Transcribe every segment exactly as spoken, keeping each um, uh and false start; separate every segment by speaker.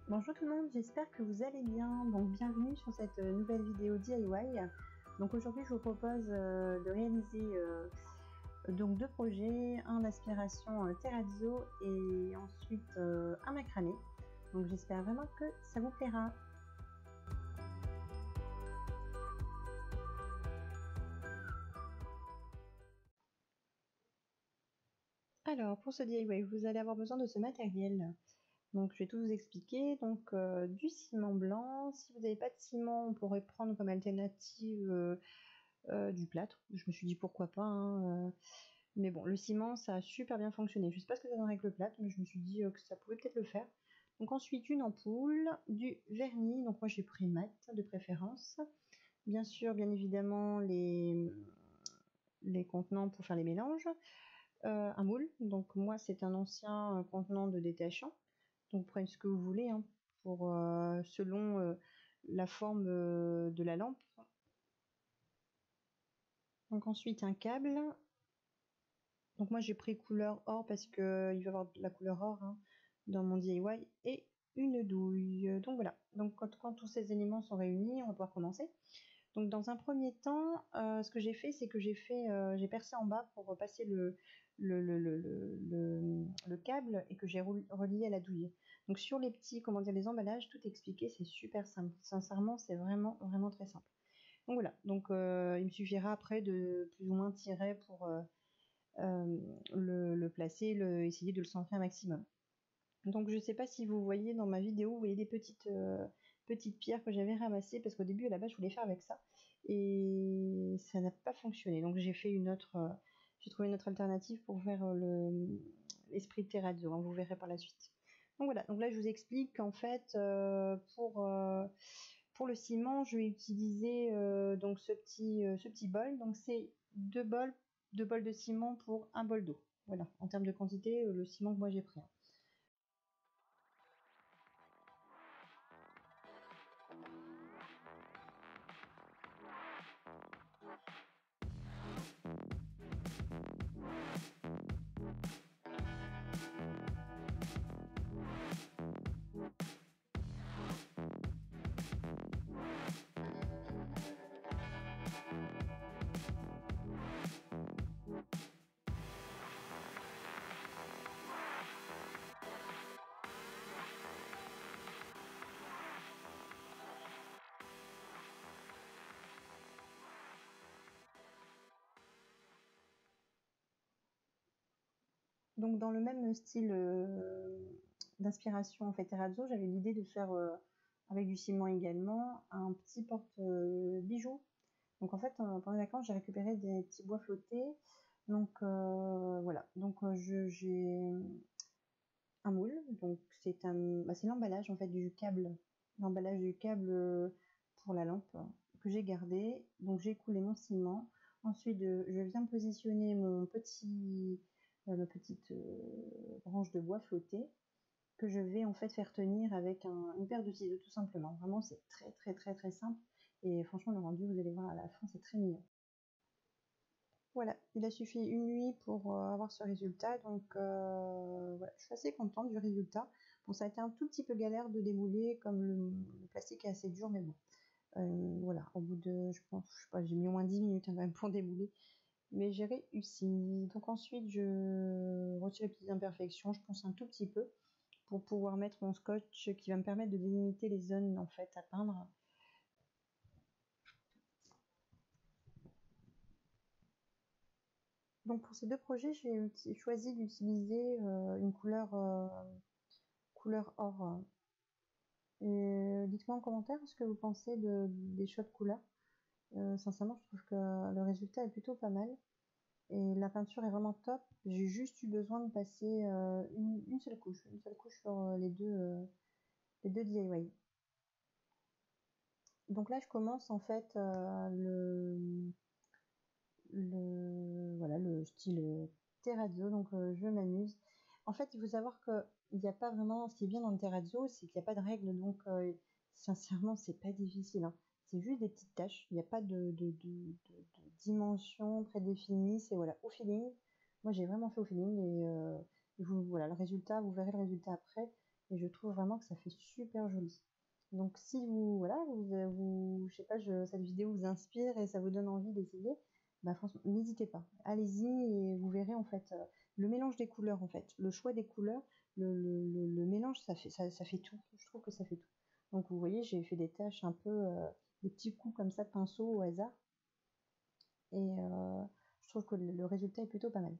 Speaker 1: Bonjour tout le monde, j'espère que vous allez bien. Donc bienvenue sur cette nouvelle vidéo D I Y. Donc aujourd'hui je vous propose euh, de réaliser euh, donc deux projets, un d'aspiration euh, terrazzo et ensuite euh, un macramé. Donc j'espère vraiment que ça vous plaira. Alors pour ce D I Y, vous allez avoir besoin de ce matériel. Donc je vais tout vous expliquer. Donc euh, du ciment blanc. Si vous n'avez pas de ciment, on pourrait prendre comme alternative euh, euh, du plâtre. Je me suis dit pourquoi pas. Hein, euh, mais bon, le ciment, ça a super bien fonctionné. Je sais pas ce que ça donnerait avec le plâtre, mais je me suis dit euh, que ça pouvait peut-être le faire. Donc ensuite une ampoule, du vernis. Donc moi j'ai pris mat de préférence. Bien sûr, bien évidemment les les contenants pour faire les mélanges. Euh, un moule. Donc moi c'est un ancien contenant de détachant. Donc prenez ce que vous voulez hein, pour euh, selon euh, la forme euh, de la lampe. Donc ensuite un câble. Donc moi j'ai pris couleur or parce que euh, il va y avoir de la couleur or hein, dans mon D I Y et une douille. Donc voilà. Donc quand, quand tous ces éléments sont réunis, on va pouvoir commencer. Donc dans un premier temps, euh, ce que j'ai fait, c'est que j'ai fait, euh, j'ai percé en bas pour passer le, le, le, le, le, le câble et que j'ai relié à la douille. Donc sur les petits, comment dire, les emballages, tout expliqué, c'est super simple. Sincèrement, c'est vraiment, vraiment très simple. Donc voilà. Donc euh, il me suffira après de plus ou moins tirer pour euh, euh, le, le placer, le, essayer de le centrer un maximum. Donc je ne sais pas si vous voyez dans ma vidéo, vous voyez des petites, euh, petites pierres que j'avais ramassées parce qu'au début à la base je voulais faire avec ça et ça n'a pas fonctionné. Donc j'ai fait une autre, euh, j'ai trouvé une autre alternative pour faire le l'esprit de terrazzo, hein, vous verrez par la suite. Donc voilà, donc là je vous explique qu'en fait euh, pour, euh, pour le ciment je vais utiliser euh, donc ce petit, euh, ce petit bol. Donc c'est deux bols, deux bols de ciment pour un bol d'eau. Voilà, en termes de quantité, le ciment que moi j'ai pris. Hein. Donc dans le même style euh, d'inspiration en fait terrazzo, j'avais l'idée de faire euh, avec du ciment également un petit porte-bijoux. Euh, donc en fait euh, pendant les vacances j'ai récupéré des petits bois flottés. Donc euh, voilà, donc euh, j'ai un moule. Donc c'est un, bah, c'est l'emballage en fait du câble, l'emballage du câble euh, pour la lampe euh, que j'ai gardé. Donc j'ai coulé mon ciment. Ensuite euh, je viens positionner mon petit euh, ma petite euh, branche de bois flotté que je vais en fait faire tenir avec un, une paire de ciseaux tout simplement. Vraiment c'est très très très très simple et franchement le rendu vous allez voir à la fin c'est très mignon. Voilà, il a suffi une nuit pour euh, avoir ce résultat, donc euh, voilà, je suis assez contente du résultat. Bon, ça a été un tout petit peu galère de démouler, comme le, le plastique est assez dur, mais bon, euh, voilà, au bout de, je pense, je sais pas, j'ai mis au moins dix minutes hein, quand même pour démouler, mais j'ai réussi. Donc ensuite, je retire les petites imperfections, je pense un tout petit peu, pour pouvoir mettre mon scotch qui va me permettre de délimiter les zones en fait à peindre. Donc pour ces deux projets, j'ai choisi d'utiliser euh, une couleur euh, couleur or. Et dites-moi en commentaire ce que vous pensez de, des choix de couleurs. Euh, sincèrement, je trouve que le résultat est plutôt pas mal. Et la peinture est vraiment top. J'ai juste eu besoin de passer euh, une, une seule couche, une seule couche sur euh, les deux, euh, les deux D I Y. Donc là, je commence en fait euh, le, le, voilà, le style terrazzo. Donc euh, je m'amuse. En fait, il faut savoir que il n'y a pas vraiment, ce qui est bien dans le terrazzo, c'est qu'il n'y a pas de règles. Donc euh, sincèrement, c'est pas difficile. Hein. C'est juste des petites tâches. Il n'y a pas de, de, de, de, de dimension prédéfinie. C'est voilà, au feeling. Moi, j'ai vraiment fait au feeling et, euh, et vous, voilà, le résultat, vous verrez le résultat après. et je trouve vraiment que ça fait super joli. Donc si vous, voilà, vous, vous je sais pas, je, cette vidéo vous inspire et ça vous donne envie d'essayer, bah franchement, n'hésitez pas. Allez-y et vous verrez en fait euh, le mélange des couleurs en fait, le choix des couleurs, le, le, le, le mélange, ça fait, ça, ça fait tout. Je trouve que ça fait tout. Donc vous voyez, j'ai fait des tâches un peu, euh, des petits coups comme ça de pinceau au hasard. Et euh, je trouve que le, le résultat est plutôt pas mal.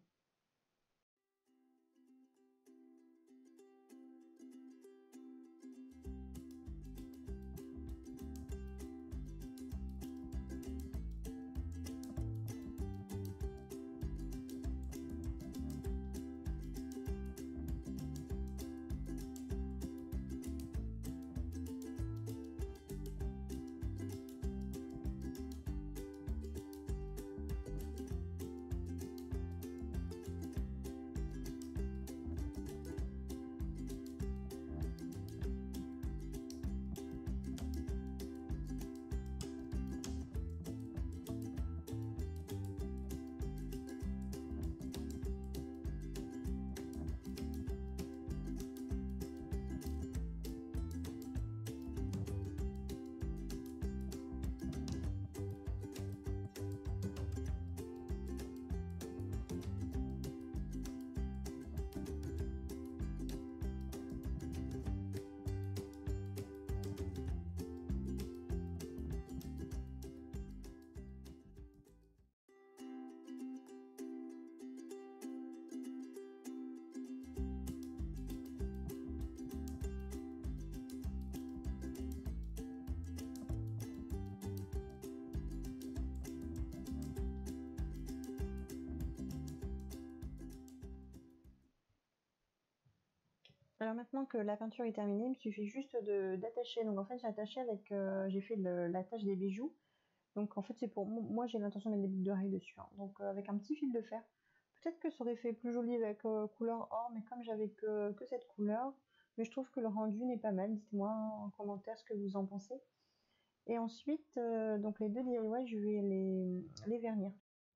Speaker 1: Alors maintenant que la peinture est terminée, il me suffit juste d'attacher. Donc en fait j'ai attaché avec, euh, j'ai fait le, l'attache des bijoux. Donc en fait c'est pour moi, j'ai l'intention de mettre des boucles d'oreilles dessus. Hein. Donc euh, avec un petit fil de fer. Peut-être que ça aurait fait plus joli avec euh, couleur or, mais comme j'avais que, que cette couleur, mais je trouve que le rendu n'est pas mal. Dites-moi en commentaire ce que vous en pensez. Et ensuite, euh, donc les deux D I Y, je vais les, les vernir.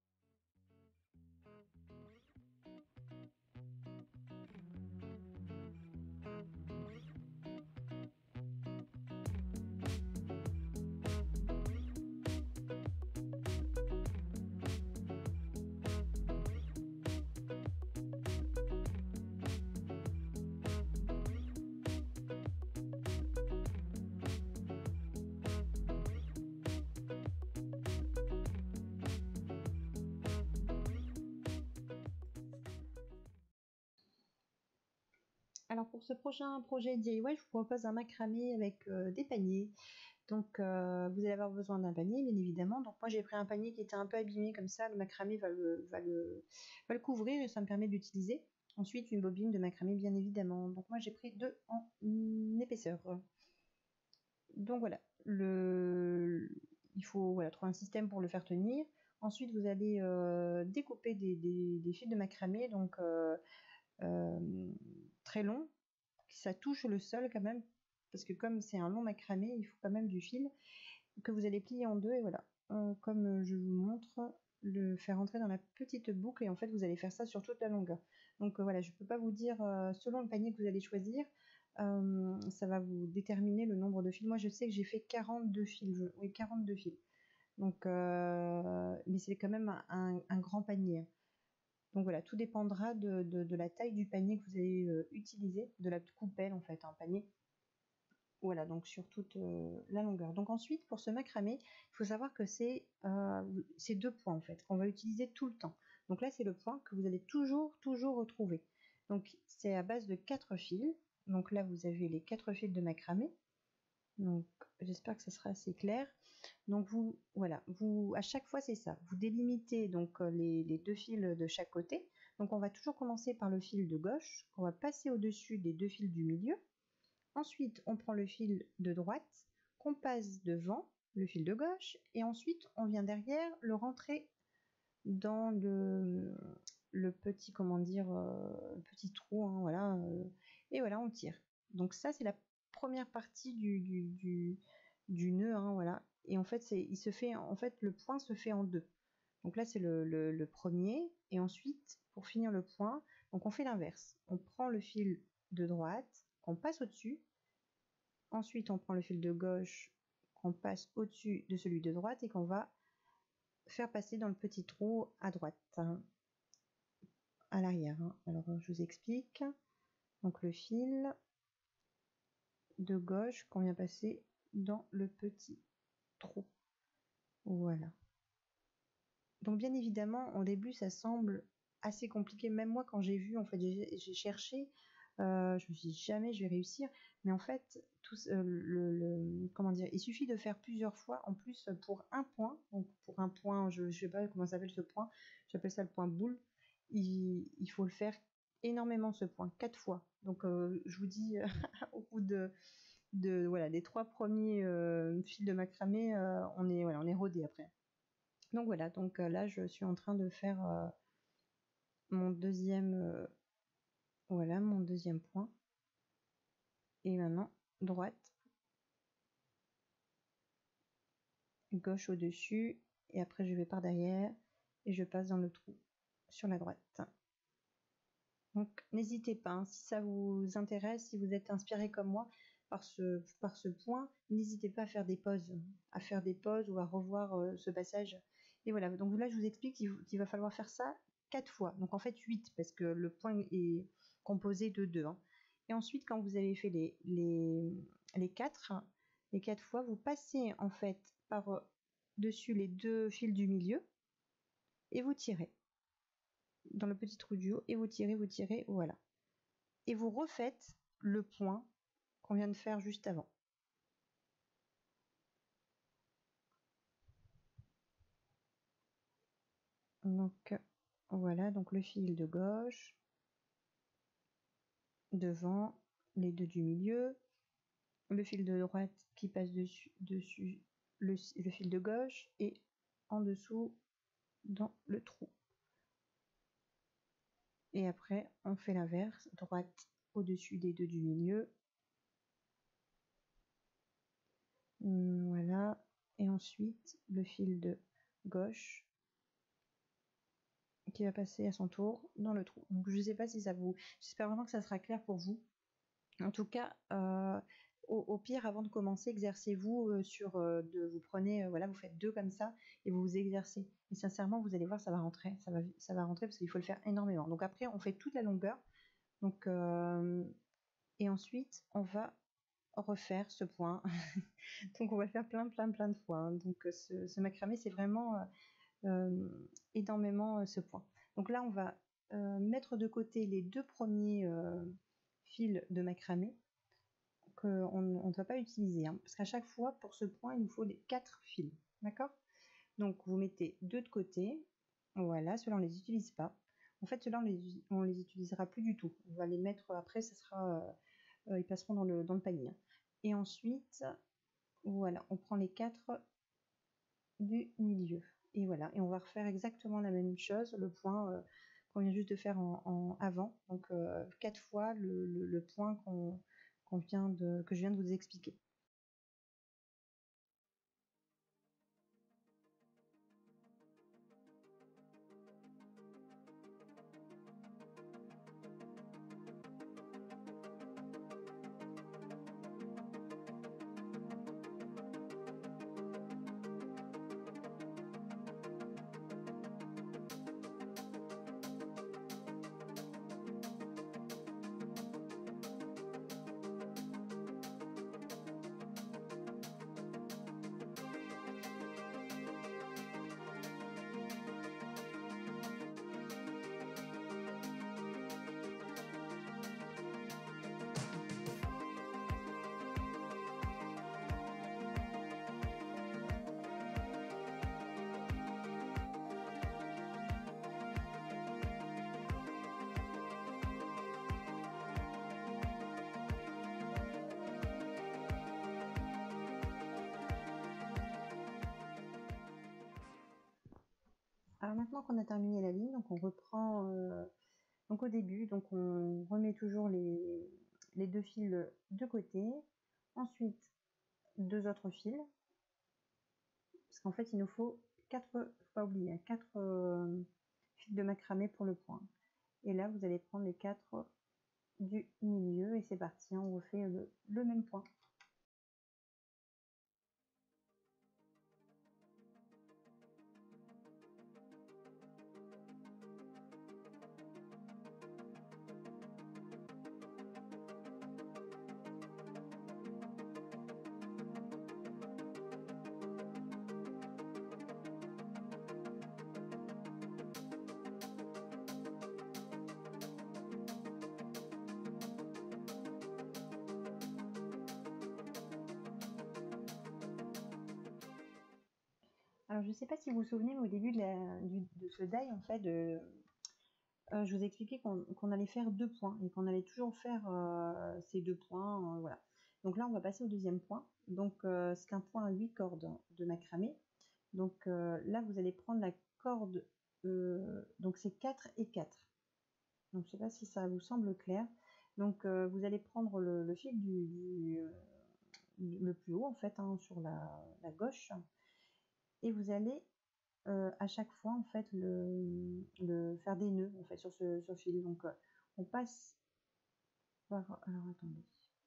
Speaker 1: Alors pour ce prochain projet D I Y, je vous propose un macramé avec euh, des paniers. Donc euh, vous allez avoir besoin d'un panier, bien évidemment. Donc moi j'ai pris un panier qui était un peu abîmé comme ça, le macramé va le, va le, va le couvrir et ça me permet d'utiliser. Ensuite une bobine de macramé, bien évidemment. Donc moi j'ai pris deux en épaisseur. Donc voilà, le, il faut voilà, trouver un système pour le faire tenir. Ensuite vous allez euh, découper des, des, des fils de macramé, donc euh, euh, très longs, que ça touche le sol quand même, parce que comme c'est un long macramé, il faut quand même du fil que vous allez plier en deux et voilà, euh, comme je vous montre, le faire entrer dans la petite boucle et en fait vous allez faire ça sur toute la longueur. Donc euh, voilà, je peux pas vous dire euh, selon le panier que vous allez choisir, euh, ça va vous déterminer le nombre de fils. Moi je sais que j'ai fait quarante-deux fils, je, oui quarante-deux fils. Donc euh, mais c'est quand même un, un grand panier. Donc voilà, tout dépendra de, de, de la taille du panier que vous allez euh, utiliser, de la coupelle en fait, un panier. Voilà, donc sur toute euh, la longueur. Donc ensuite, pour ce macramé, il faut savoir que c'est euh, deux points en fait, qu'on va utiliser tout le temps. Donc là, c'est le point que vous allez toujours, toujours retrouver. Donc c'est à base de quatre fils. Donc là, vous avez les quatre fils de macramé. Donc j'espère que ça sera assez clair. Donc vous, voilà, vous, à chaque fois c'est ça. Vous délimitez donc les, les deux fils de chaque côté. Donc on va toujours commencer par le fil de gauche, qu'on va passer au-dessus des deux fils du milieu. Ensuite, on prend le fil de droite, qu'on passe devant le fil de gauche, et ensuite on vient derrière le rentrer dans le, le petit, comment dire, euh, le petit trou, hein, voilà, euh, et voilà, on tire. Donc ça, c'est la première partie du, du, du, du nœud, hein, voilà. Et en fait, c'est, il se fait, en fait, le point se fait en deux. Donc là, c'est le, le, le premier, et ensuite, pour finir le point, donc on fait l'inverse. On prend le fil de droite, qu'on passe au-dessus. Ensuite, on prend le fil de gauche qu'on passe au-dessus de celui de droite et qu'on va faire passer dans le petit trou à droite, hein, à l'arrière. Hein. Alors, je vous explique. Donc, le fil de gauche qu'on vient passer dans le petit trou. Voilà. Donc, bien évidemment, au début, ça semble assez compliqué. Même moi, quand j'ai vu, en fait, j'ai cherché, euh, je me suis dit jamais je vais réussir. Mais en fait, tout, euh, le, le, comment dire, il suffit de faire plusieurs fois. En plus, pour un point, donc pour un point, je ne sais pas comment ça s'appelle ce point, j'appelle ça le point boule. Il, il faut le faire énormément ce point, quatre fois. Donc, euh, je vous dis, au bout de, de voilà, des trois premiers euh, fils de macramé, euh, on est, voilà, on est rodé après. Donc voilà, donc euh, là, je suis en train de faire euh, mon deuxième, euh, voilà, mon deuxième point. Et maintenant, droite, gauche au-dessus, et après je vais par derrière, et je passe dans le trou sur la droite. Donc n'hésitez pas, hein, si ça vous intéresse, si vous êtes inspiré comme moi par ce, par ce point, n'hésitez pas à faire des pauses, à faire des pauses ou à revoir euh, ce passage. Et voilà, donc là je vous explique qu'il, qu'il va falloir faire ça quatre fois, donc en fait huit, parce que le point est composé de deux. Hein. Et ensuite, quand vous avez fait les, les, les quatre, les quatre fois, vous passez en fait par euh, dessus les deux fils du milieu et vous tirez dans le petit trou du haut et vous tirez, vous tirez, voilà. Et vous refaites le point qu'on vient de faire juste avant. Donc voilà, donc le fil de gauche, devant, les deux du milieu, le fil de droite qui passe dessus, dessus le, le fil de gauche et en dessous dans le trou. Et après, on fait l'inverse, droite au-dessus des deux du milieu. Voilà. Et ensuite, le fil de gauche qui va passer à son tour dans le trou. Donc, je ne sais pas si ça vous... J'espère vraiment que ça sera clair pour vous. En tout cas, euh, au, au pire, avant de commencer, exercez-vous euh, sur... Euh, de, vous prenez, euh, voilà, vous faites deux comme ça et vous vous exercez. Et sincèrement, vous allez voir, ça va rentrer. Ça va, ça va rentrer parce qu'il faut le faire énormément. Donc après, on fait toute la longueur. Donc, euh, et ensuite, on va refaire ce point. Donc, on va le faire plein, plein, plein de fois. Hein. Donc, ce, ce macramé, c'est vraiment euh, euh, énormément euh, ce point. Donc là, on va euh, mettre de côté les deux premiers euh, fils de macramé qu'on ne doit pas utiliser. Hein, parce qu'à chaque fois, pour ce point, il nous faut les quatre fils. D'accord? Donc, vous mettez deux de côté. Voilà, ceux-là, on ne les utilise pas. En fait, ceux-là, on les, on les utilisera plus du tout. On va les mettre après, ça sera, euh, ils passeront dans le, dans le panier. Et ensuite, voilà, on prend les quatre du milieu. Et voilà, et on va refaire exactement la même chose, le point euh, qu'on vient juste de faire en, en avant. Donc, euh, quatre fois le, le, le point qu'on, qu'on vient de, que je viens de vous expliquer. Alors maintenant qu'on a terminé la ligne, donc on reprend euh, donc au début, donc on remet toujours les, les deux fils de côté. Ensuite, deux autres fils. Parce qu'en fait, il nous faut quatre, faut pas oublier, quatre euh, fils de macramé pour le point. Et là, vous allez prendre les quatre du milieu et c'est parti, on refait le, le même point. Alors je ne sais pas si vous vous souvenez, mais au début de, la, du, de ce die, en fait, de, euh, je vous ai expliqué qu'on qu'on allait faire deux points et qu'on allait toujours faire euh, ces deux points, euh, voilà. Donc là, on va passer au deuxième point. Donc euh, c'est un point à huit cordes de macramé. Donc euh, là, vous allez prendre la corde, euh, donc c'est quatre et quatre. Donc je ne sais pas si ça vous semble clair. Donc euh, vous allez prendre le, le fil du, du, le plus haut en fait, hein, sur la, la gauche, et vous allez euh, à chaque fois en fait le, le faire des nœuds en fait sur ce, sur ce fil. Donc euh, on passe par, alors attendez,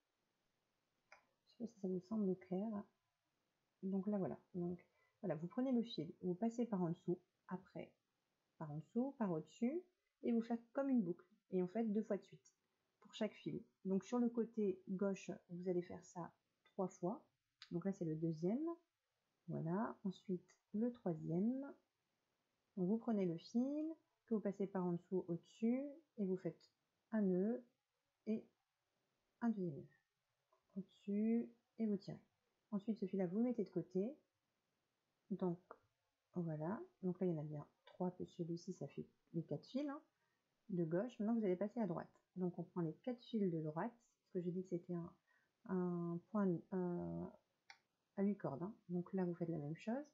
Speaker 1: je sais pas si ça vous semble clair. Donc là voilà, donc voilà, vous prenez le fil, vous passez par en dessous, après par en dessous, par au-dessus, et vous faites comme une boucle, et en fait deux fois de suite pour chaque fil. Donc sur le côté gauche, vous allez faire ça trois fois. Donc là c'est le deuxième, voilà. Ensuite le troisième. Donc vous prenez le fil que vous passez par en dessous, au-dessus, et vous faites un nœud et un deuxième nœud au-dessus, et vous tirez. Ensuite ce fil-là vous le mettez de côté. Donc voilà, donc là il y en a bien trois, plus celui-ci, ça fait les quatre fils hein, de gauche. Maintenant vous allez passer à droite. Donc on prend les quatre fils de droite, parce que j'ai dit que c'était un, un point euh, à huit cordes. Hein. Donc là vous faites la même chose,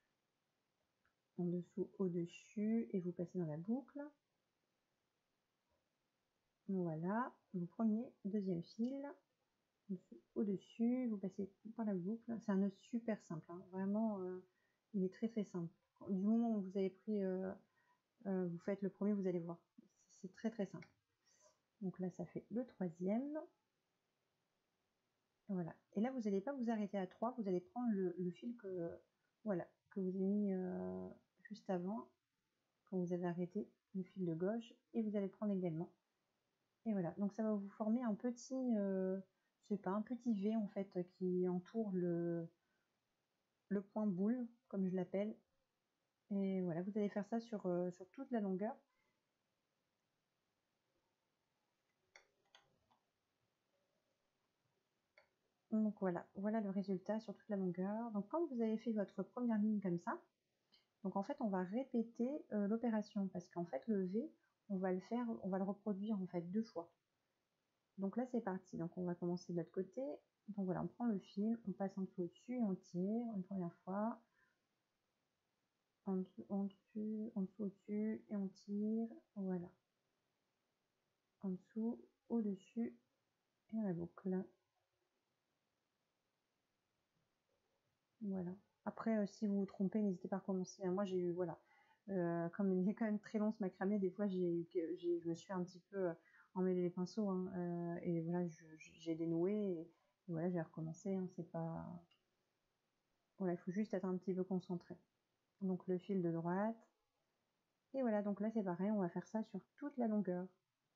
Speaker 1: en dessous, au-dessus, et vous passez dans la boucle. Voilà, vous prenez deuxième fil, au-dessus, vous passez par la boucle. C'est un nœud super simple, hein. Vraiment, euh, il est très très simple. Du moment où vous avez pris, euh, euh, vous faites le premier, vous allez voir, c'est très très simple. Donc là, ça fait le troisième. Voilà. Et là, vous n'allez pas vous arrêter à trois, vous allez prendre le, le fil que, voilà, que vous avez mis euh, juste avant, quand vous avez arrêté le fil de gauche, et vous allez prendre également. Et voilà, donc ça va vous former un petit, euh, je sais pas, un petit V en fait qui entoure le, le point boule, comme je l'appelle. Et voilà, vous allez faire ça sur, euh, sur toute la longueur. Donc voilà, voilà le résultat sur toute la longueur. Donc quand vous avez fait votre première ligne comme ça, donc en fait on va répéter euh, l'opération parce qu'en fait le V, on va le faire, on va le reproduire en fait deux fois. Donc là c'est parti, donc on va commencer de l'autre côté. Donc voilà, on prend le fil, on passe en dessous au-dessus et on tire une première fois. En dessous, en dessus, en dessous, au-dessus, et on tire, voilà. En dessous, au-dessus, et on la boucle. Voilà. Après, euh, si vous vous trompez, n'hésitez pas à recommencer. Moi, j'ai eu, voilà. Euh, comme il est quand même très long ce macramé, des fois, j'ai, j'ai, je me suis un petit peu euh, emmêlé les pinceaux, hein, euh, et voilà, j'ai dénoué, et, et voilà, j'ai recommencé, hein, c'est pas... Voilà, il faut juste être un petit peu concentré. Donc, le fil de droite. Et voilà, donc là, c'est pareil, on va faire ça sur toute la longueur.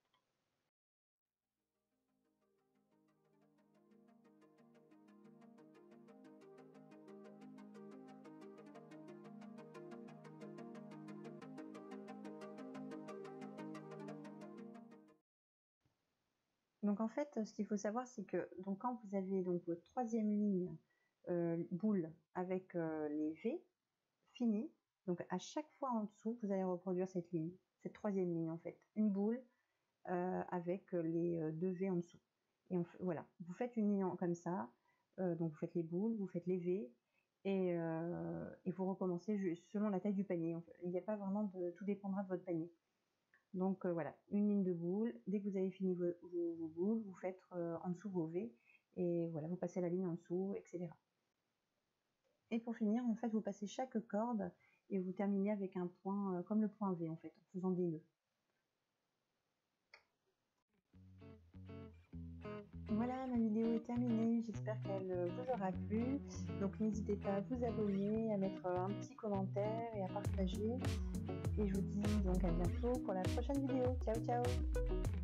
Speaker 1: Donc en fait, ce qu'il faut savoir, c'est que donc quand vous avez donc votre troisième ligne euh, boule avec euh, les V finis, donc à chaque fois en dessous, vous allez reproduire cette ligne, cette troisième ligne en fait, une boule euh, avec les euh, deux V en dessous. Et on, voilà, vous faites une ligne comme ça, euh, donc vous faites les boules, vous faites les V, et, euh, et vous recommencez selon la taille du panier. En fait. Il n'y a pas vraiment de, tout dépendra de votre panier. Donc euh, voilà, une ligne de boule. Dès que vous avez fini vos, vos, vos boules, vous faites euh, en dessous vos V et voilà, vous passez la ligne en dessous, et cetera. Et pour finir, en fait, vous passez chaque corde et vous terminez avec un point euh, comme le point V en fait, en faisant des nœuds. ma vidéo est terminée, j'espère qu'elle euh, vous aura plu. Donc n'hésitez pas à vous abonner, à mettre euh, un petit commentaire et à partager. Et je vous dis donc à bientôt pour la prochaine vidéo. Ciao ciao!